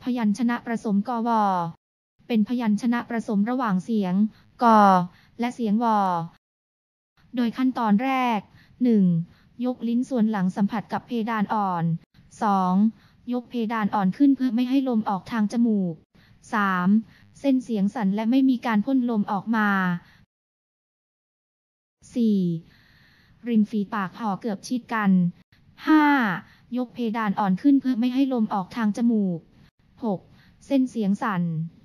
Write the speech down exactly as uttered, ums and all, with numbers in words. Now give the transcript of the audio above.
พยัญชนะผสมกวเป็นพยัญชนะผสมระหว่างเสียงกและเสียงวโดยขั้นตอนแรก หนึ่ง ยกลิ้นส่วนหลังสัมผัสกับเพดานอ่อน สอง ยกเพดานอ่อนขึ้นเพื่อไม่ให้ลมออกทางจมูก สาม เส้นเสียงสั่นและไม่มีการพ่นลมออกมา สี่ ริมฝีปากห่อเกือบชิดกัน ห้า ยกเพดานอ่อนขึ้นเพื่อไม่ให้ลมออกทางจมูก หก เส้นเสียงสั่น